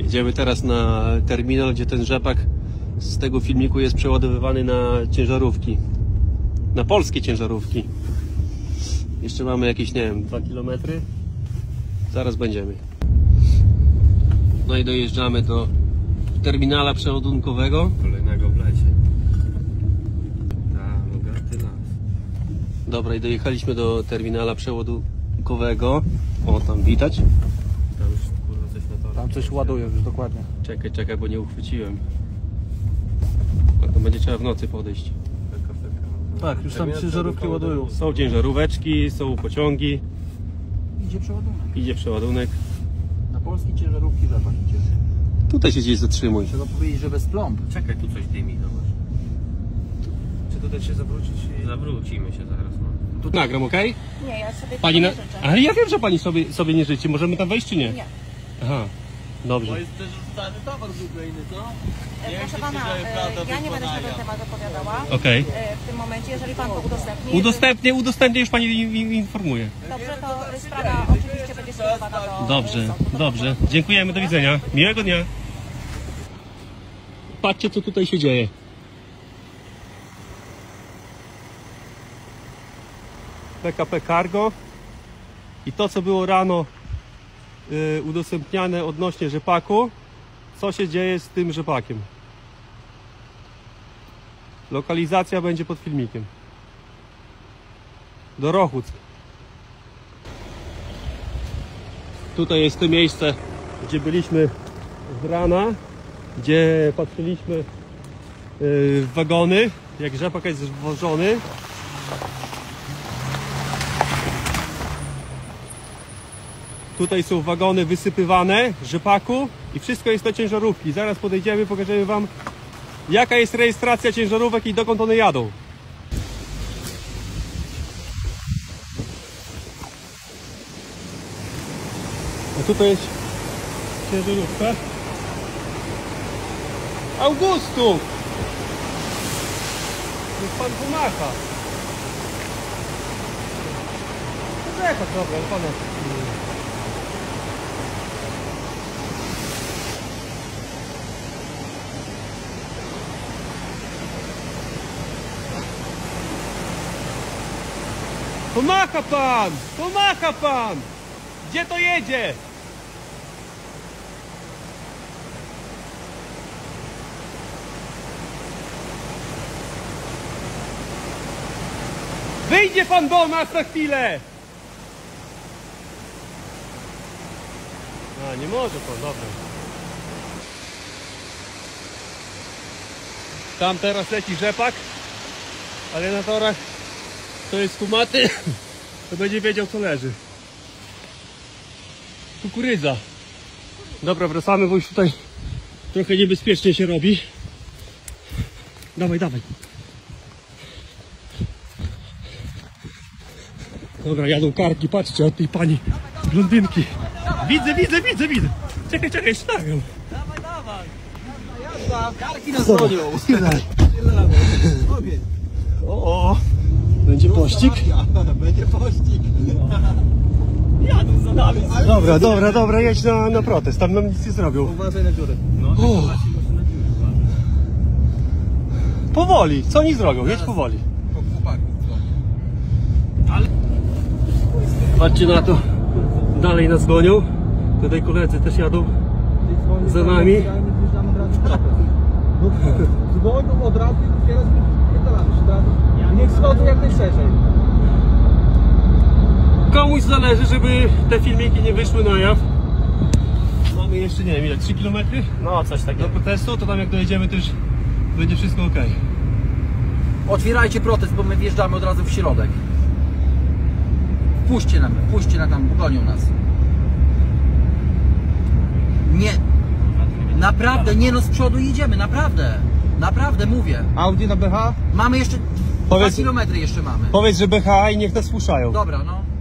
Jedziemy teraz na terminal, gdzie ten rzepak z tego filmiku jest przeładowywany na ciężarówki. Na polskie ciężarówki. Jeszcze mamy jakieś, nie wiem, 2 km. Zaraz będziemy. No i dojeżdżamy do terminala przeładunkowego. Kolejnego w lesie. Tak, bogaty las. Dobra, i dojechaliśmy do terminala przeładunkowego. O, tam widać. Tam już kurwa coś na torach. Tam coś ładuje już dokładnie. Czekaj, bo nie uchwyciłem. A to będzie trzeba w nocy podejść. Tak, już tam ciężarówki ładują. Są ciężaróweczki, są pociągi. Idzie przeładunek. Idzie przeładunek. Na polskie ciężarówki rzepak idzie. Tutaj się gdzieś zatrzymuj. Trzeba powiedzieć, że bez plomb. Czekaj, tu coś dymi, zobacz. Czy tutaj się zawrócić? Zawrócimy się zaraz. No. Tu nagram, okej? Nie, ja sobie Pani nie na... życzę. Ale ja wiem, że pani sobie nie życzy. Możemy tam wejść czy nie? Nie. Aha, dobrze. jest też rzucany towar z Ukrainy, co? Proszę pana, ja nie będę się na ten temat opowiadała. Okej. W tym momencie, jeżeli pan to udostępni. Udostępnię, już pani informuje. Dobrze, to sprawa oczywiście będzie skierowana do Dobrze, sądu. dobrze. Dziękujemy, do widzenia. Miłego dnia. Patrzcie, co tutaj się dzieje. PKP Cargo i to, co było rano udostępniane odnośnie rzepaku, co się dzieje z tym rzepakiem. Lokalizacja będzie pod filmikiem. Do Rochuck. Tutaj jest to miejsce, gdzie byliśmy z rana, gdzie patrzyliśmy w wagony, jak rzepak jest zwożony. Tutaj są wagony wysypywane rzepaku i wszystko jest do ciężarówki. Zaraz podejdziemy, pokażemy wam, jaka jest rejestracja ciężarówek i dokąd one jadą. A tutaj jest ciężarówka Augustów. Jest pan pomacha. Rzepak, dobra, ale pana. Pomacha pan! Pomacha pan! Gdzie to jedzie? Wyjdzie pan do nas na chwilę! A, nie może pan, dobra. Tam teraz leci rzepak, ale na torach to jest kumaty, to będzie wiedział, co leży. Kukurydza. Dobra, wracamy, bo już tutaj trochę niebezpiecznie się robi. Dawaj, dawaj. Dobra, jadą karki, patrzcie, od tej pani blondynki. Widzę. Czekaj, jeszcze nagram. Dawaj. Jazda. Karki nas gonią. O, będzie pościg? Będzie pościg. Jadą za nami. Dobra, jedź na protest, tam nam nic nie zrobią. Uważaj na dziurę. No, Powoli, co oni zrobią? Jedź powoli. Ale... Patrzcie na to, dalej nas gonią. Tutaj koledzy też jadą za nami. Dzwonią od razu i dopiero spierdalamy się, tak? Niech schodzą jak najszerzej. Komuś zależy, żeby te filmiki nie wyszły na jaw. Mamy jeszcze, nie wiem ile, 3 km? No, coś Do takiego. protestu, to tam jak dojedziemy to już będzie wszystko ok. Otwierajcie protest, bo my wjeżdżamy od razu w środek. Puśćcie na tam, gonią nas. Nie. Naprawdę, nie no z przodu idziemy, naprawdę. Naprawdę mówię. Audi na BH? Mamy jeszcze Powiedz- 2 km jeszcze mamy. Powiedz, że BHA i niech nas słuchają. Dobra, no.